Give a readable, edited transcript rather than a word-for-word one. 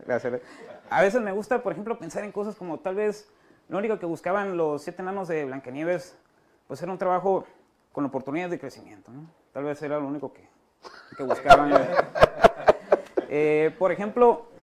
Gracias. A veces me gusta, por ejemplo, pensar en cosas como tal vez lo único que buscaban los 7 enanos de Blancanieves, pues era un trabajo con oportunidades de crecimiento, ¿no? Tal vez era lo único que buscaban. Por ejemplo,